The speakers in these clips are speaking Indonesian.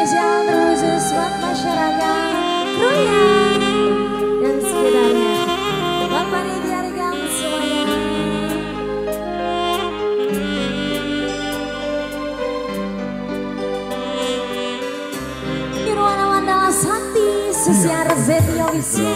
spesial terkhusus buat masyarakat Kruyan dan sekitarnya. Buat panitia regang semuanya. Nirwana Mandala Santi, Susiar Zetio Wisya.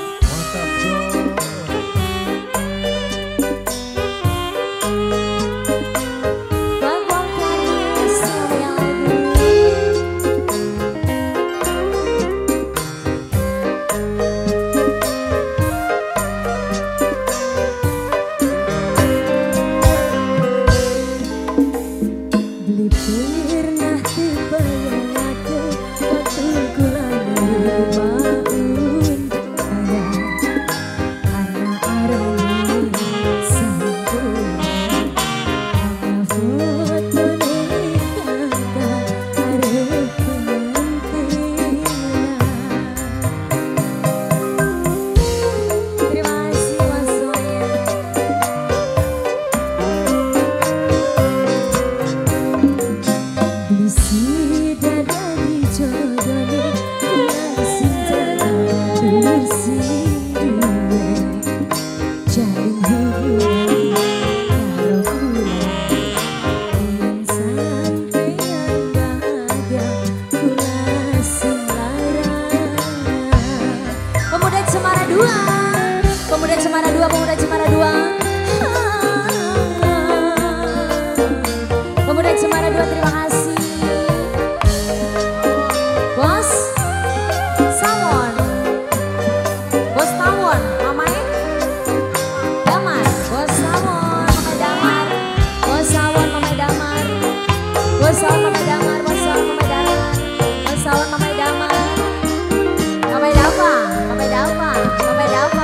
Pemuda Cemara 2. Pemuda Cemara 2, terima kasih. Bos Sawon. Bos Tawon, mamanya Damar. Bos Sawon, mamanya Damar. Bos Sawon, mamanya Damar. Bos Sawon, mamanya Damar. Bos Sawon, mamanya Damar. Bos Sawon, mamanya Damar. Mamanya Dapa, mamanya Dapa, mamanya Dapa.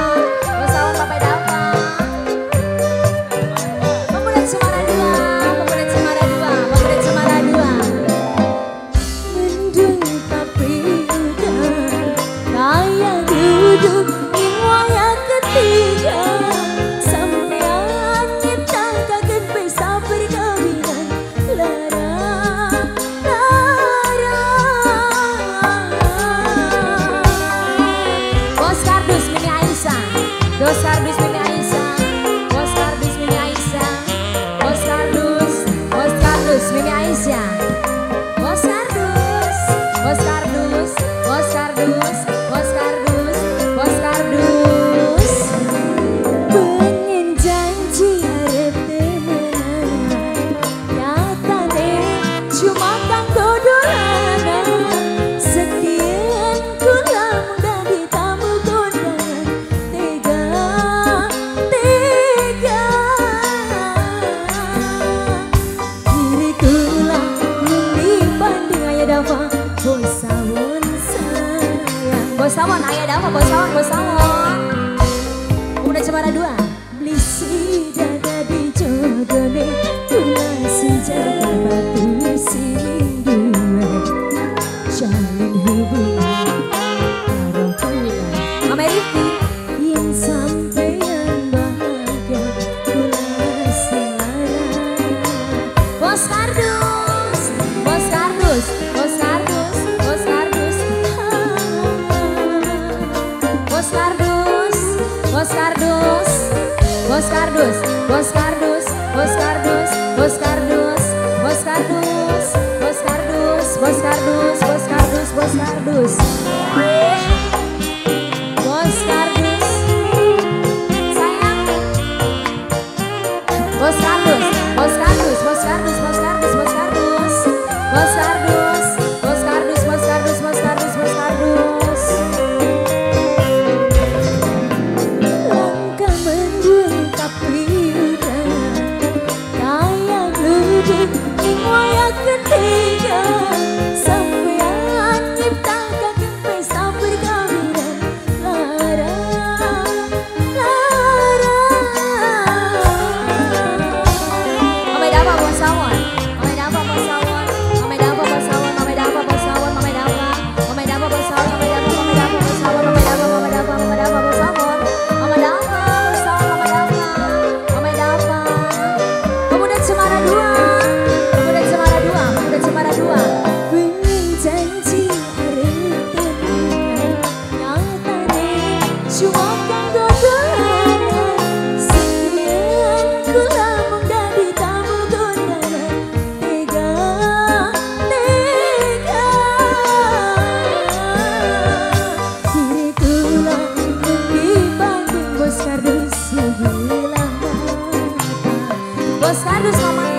Bos Kardus Mimi Aisyah, Bos Kardus Mimi Aisyah, Bos Kardus, Bos Kardus Mimi Aisyah, Bos Kardus, Bos Kardus, Bos Kardus, Bos Kardus, Bos Kardus. Pengen janji arep temenan, nyatane cuma kanggo dolanan. Sekian kurang dari tamu kondangan. Bos Sawon, ayah Dava, Bos Sawon, Bos Sawon. Pemuda Cemara 2. Blisi dada di jodone, tulang senjata batu sinduwe. Jalin hubungan karo kula Mama Rifki, yen sampeyan bahagia kula selera. Bos Kardus, Bos Kardus, Bos Kardus, Bos Kardus. Bos Kardus, Bos Kardus, Bos Kardus, Bos Kardus, Bos Kardus, Bos Kardus, Bos Kardus, Bos Kardus, Bos Kardus, Bos Kardus, Bos Kardus. Bos Kardus, sayang. Bos Kardus, Bos Kardus, Bos Kardus, Bos Kardus, Bos Kardus, Bos Kardus, Bos Kardus, Bos Kardus, Bos Kardus, Bos Kardus. Ketiga sampean nyiptakan pesta perkawinan lara lara. Bos kardus mama.